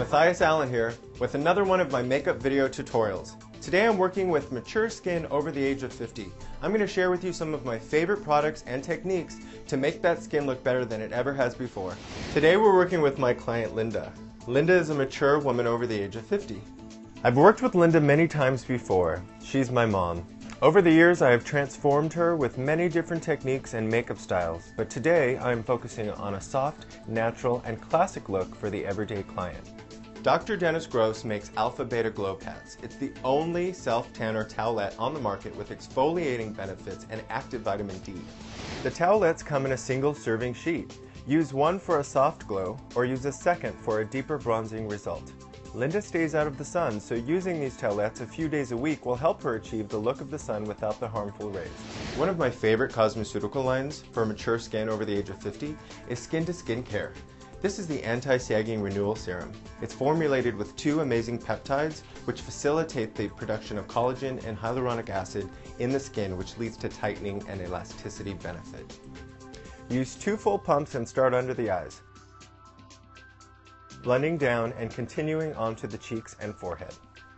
Mathias here with another one of my makeup video tutorials. Today I'm working with mature skin over the age of 50. I'm going to share with you some of my favorite products and techniques to make that skin look better than it ever has before. Today we're working with my client Linda. Linda is a mature woman over the age of 50. I've worked with Linda many times before. She's my mom. Over the years I have transformed her with many different techniques and makeup styles, but today I am focusing on a soft, natural, and classic look for the everyday client. Dr. Dennis Gross makes Alpha Beta Glow Pads. It's the only self-tanner towelette on the market with exfoliating benefits and active vitamin D. The towelettes come in a single serving sheet. Use one for a soft glow or use a second for a deeper bronzing result. Linda stays out of the sun, so using these towelettes a few days a week will help her achieve the look of the sun without the harmful rays. One of my favorite cosmeceutical lines for mature skin over the age of 50 is Skin to Skin Care. This is the Anti-Sagging Renewal Serum. It's formulated with 2 amazing peptides which facilitate the production of collagen and hyaluronic acid in the skin, which leads to tightening and elasticity benefit. Use 2 full pumps and start under the eyes, blending down and continuing onto the cheeks and forehead.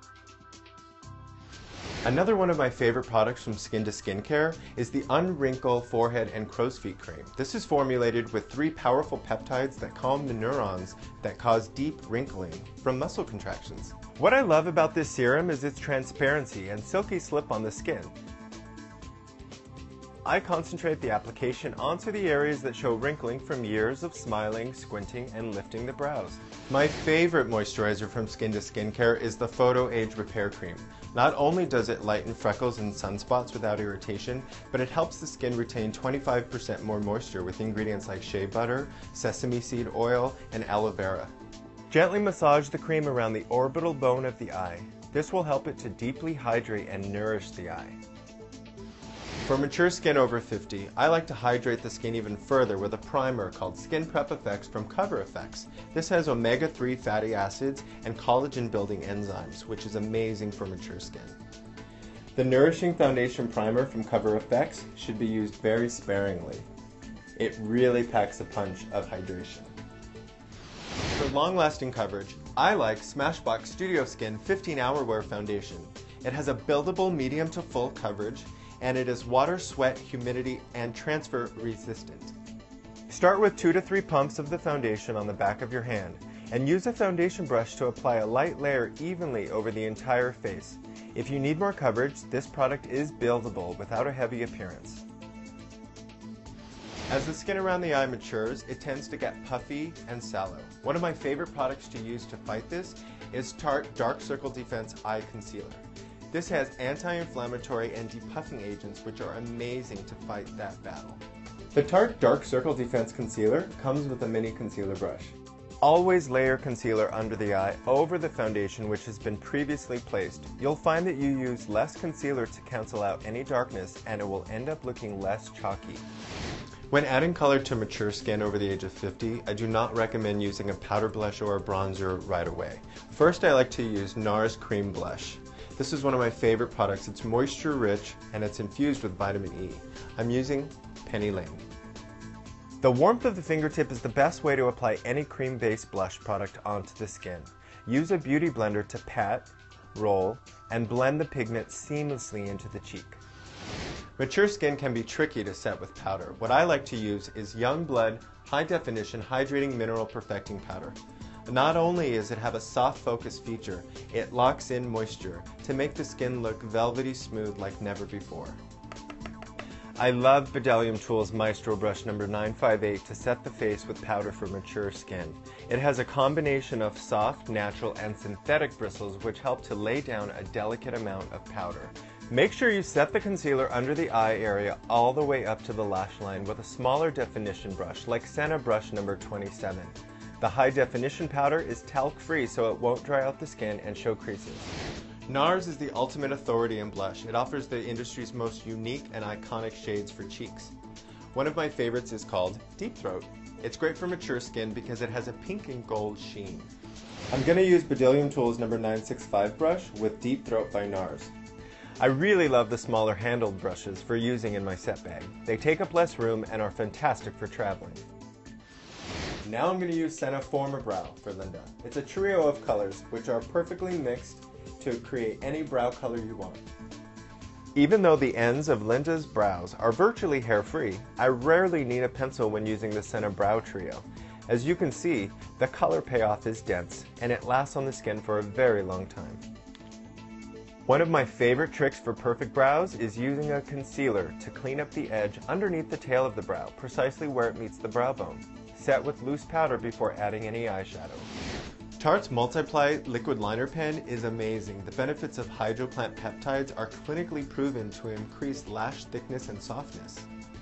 Another one of my favorite products from Skin to Skin Care is the Unwrinkle Forehead and Crow's Feet Cream. This is formulated with 3 powerful peptides that calm the neurons that cause deep wrinkling from muscle contractions. What I love about this serum is its transparency and silky slip on the skin. I concentrate the application onto the areas that show wrinkling from years of smiling, squinting, and lifting the brows. My favorite moisturizer from Skin to Skin Care is the Photo Age Repair Cream. Not only does it lighten freckles and sunspots without irritation, but it helps the skin retain 25% more moisture with ingredients like shea butter, sesame seed oil, and aloe vera. Gently massage the cream around the orbital bone of the eye. This will help it to deeply hydrate and nourish the eye. For mature skin over 50, I like to hydrate the skin even further with a primer called Skin Prep Effects from Cover Effects. This has omega-3 fatty acids and collagen-building enzymes, which is amazing for mature skin. The Nourishing Foundation Primer from Cover Effects should be used very sparingly. It really packs a punch of hydration. For long-lasting coverage, I like Smashbox Studio Skin 15-Hour Wear Foundation. It has a buildable medium to full coverage, and it is water, sweat, humidity, and transfer resistant. Start with 2 to 3 pumps of the foundation on the back of your hand, and use a foundation brush to apply a light layer evenly over the entire face. If you need more coverage, this product is buildable without a heavy appearance. As the skin around the eye matures, it tends to get puffy and sallow. One of my favorite products to use to fight this is Tarte Dark Circle Defense Eye Concealer. This has anti-inflammatory and depuffing agents which are amazing to fight that battle. The Tarte Dark Circle Defense Concealer comes with a mini concealer brush. Always layer concealer under the eye over the foundation which has been previously placed. You'll find that you use less concealer to cancel out any darkness, and it will end up looking less chalky. When adding color to mature skin over the age of 50, I do not recommend using a powder blush or a bronzer right away. First, I like to use NARS Cream Blush. This is one of my favorite products. It's moisture rich and it's infused with vitamin E. I'm using Penny Lane. The warmth of the fingertip is the best way to apply any cream-based blush product onto the skin. Use a beauty blender to pat, roll, and blend the pigment seamlessly into the cheek. Mature skin can be tricky to set with powder. What I like to use is Young Blood High Definition Hydrating Mineral Perfecting Powder. Not only does it have a soft focus feature, it locks in moisture to make the skin look velvety smooth like never before. I love Bdellium Tools Maestro Brush number 958 to set the face with powder for mature skin. It has a combination of soft, natural, and synthetic bristles which help to lay down a delicate amount of powder. Make sure you set the concealer under the eye area all the way up to the lash line with a smaller definition brush like Senna Brush number 27. The high definition powder is talc-free so it won't dry out the skin and show creases. NARS is the ultimate authority in blush. It offers the industry's most unique and iconic shades for cheeks. One of my favorites is called Deep Throat. It's great for mature skin because it has a pink and gold sheen. I'm going to use Bdellium Tools number 965 brush with Deep Throat by NARS. I really love the smaller handled brushes for using in my set bag. They take up less room and are fantastic for traveling. Now I'm going to use Senna Forma Brow for Linda. It's a trio of colors which are perfectly mixed to create any brow color you want. Even though the ends of Linda's brows are virtually hair-free, I rarely need a pencil when using the Senna Brow Trio. As you can see, the color payoff is dense and it lasts on the skin for a very long time. One of my favorite tricks for perfect brows is using a concealer to clean up the edge underneath the tail of the brow, precisely where it meets the brow bone. Set with loose powder before adding any eyeshadow. Tarte's Multiply Liquid Liner Pen is amazing. The benefits of hydroplant peptides are clinically proven to increase lash thickness and softness.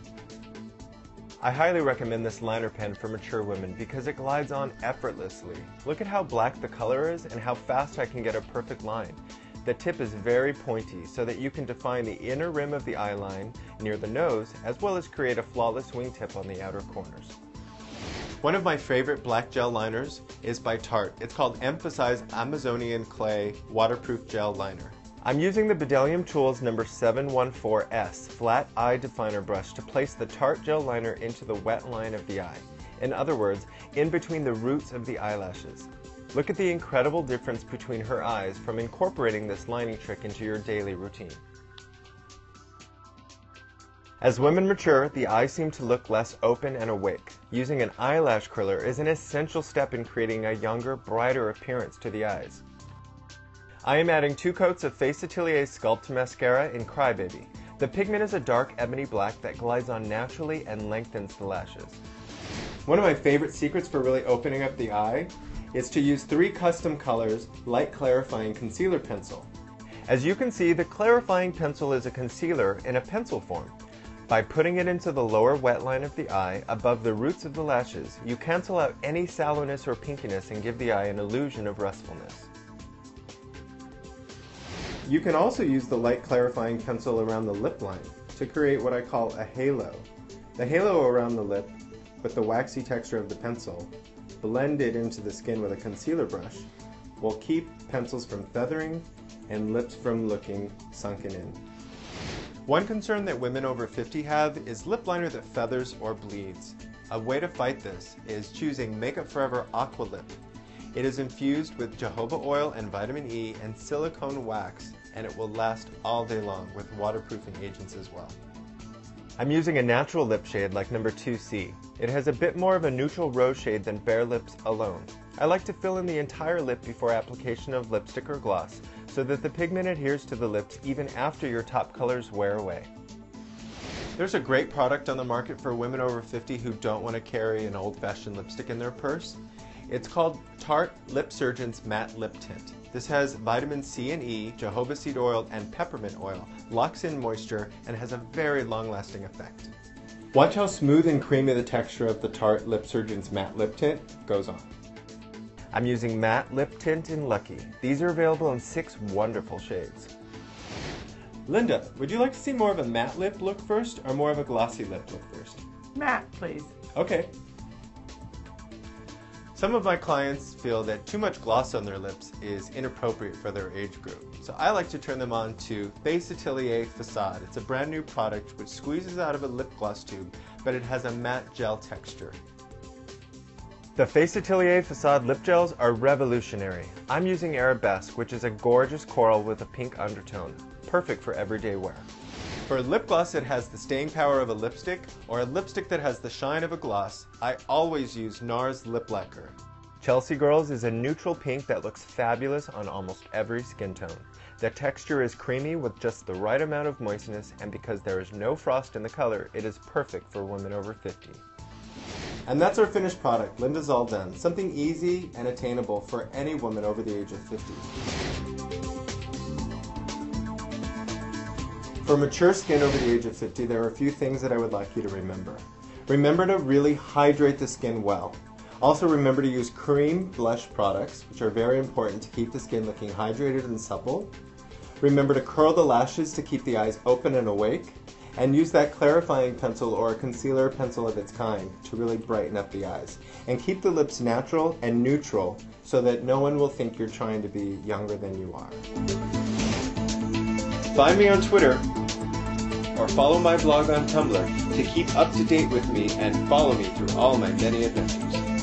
I highly recommend this liner pen for mature women because it glides on effortlessly. Look at how black the color is and how fast I can get a perfect line. The tip is very pointy so that you can define the inner rim of the eye line near the nose, as well as create a flawless wingtip on the outer corners. One of my favorite black gel liners is by Tarte. It's called Emphasize Amazonian Clay Waterproof Gel Liner. I'm using the Bdellium Tools number 714S Flat Eye Definer Brush to place the Tarte gel liner into the wet line of the eye. In other words, in between the roots of the eyelashes. Look at the incredible difference between her eyes from incorporating this lining trick into your daily routine. As women mature, the eyes seem to look less open and awake. Using an eyelash curler is an essential step in creating a younger, brighter appearance to the eyes. I am adding 2 coats of Face Atelier Sculpt Mascara in Crybaby. The pigment is a dark ebony black that glides on naturally and lengthens the lashes. One of my favorite secrets for really opening up the eye is to use 3 custom colors light clarifying concealer pencil. As you can see, the clarifying pencil is a concealer in a pencil form. By putting it into the lower wet line of the eye, above the roots of the lashes, you cancel out any sallowness or pinkiness and give the eye an illusion of restfulness. You can also use the light clarifying pencil around the lip line to create what I call a halo. The halo around the lip, with the waxy texture of the pencil, blended into the skin with a concealer brush, will keep pencils from feathering and lips from looking sunken in. One concern that women over 50 have is lip liner that feathers or bleeds. A way to fight this is choosing Makeup Forever Aqua Lip. It is infused with jojoba oil and vitamin E and silicone wax, and it will last all day long with waterproofing agents as well. I'm using a natural lip shade like number 2C. It has a bit more of a neutral rose shade than bare lips alone. I like to fill in the entire lip before application of lipstick or gloss, so that the pigment adheres to the lips even after your top colors wear away. There's a great product on the market for women over 50 who don't want to carry an old-fashioned lipstick in their purse. It's called Tarte Lip Surgeon's Matte Lip Tint. This has vitamin C and E, jojoba seed oil, and peppermint oil, locks in moisture, and has a very long-lasting effect. Watch how smooth and creamy the texture of the Tarte Lip Surgeon's Matte Lip Tint goes on. I'm using Matte Lip Tint in Lucky. These are available in 6 wonderful shades. Linda, would you like to see more of a matte lip look first, or more of a glossy lip look first? Matte, please. Okay. Some of my clients feel that too much gloss on their lips is inappropriate for their age group. So I like to turn them on to Face Atelier Facade. It's a brand new product which squeezes out of a lip gloss tube, but it has a matte gel texture. The Face Atelier Facade lip gels are revolutionary. I'm using Arabesque, which is a gorgeous coral with a pink undertone. Perfect for everyday wear. For a lip gloss that has the staying power of a lipstick, or a lipstick that has the shine of a gloss, I always use NARS Lip Lacquer. Chelsea Girls is a neutral pink that looks fabulous on almost every skin tone. The texture is creamy with just the right amount of moistness, and because there is no frost in the color, it is perfect for women over 50. And that's our finished product. Linda's all done. Something easy and attainable for any woman over the age of 50. For mature skin over the age of 50, there are a few things that I would like you to remember. Remember to really hydrate the skin well. Also remember to use cream blush products, which are very important to keep the skin looking hydrated and supple. Remember to curl the lashes to keep the eyes open and awake. And use that clarifying pencil or a concealer pencil of its kind to really brighten up the eyes. And keep the lips natural and neutral so that no one will think you're trying to be younger than you are. Find me on Twitter or follow my blog on Tumblr to keep up to date with me and follow me through all my many adventures.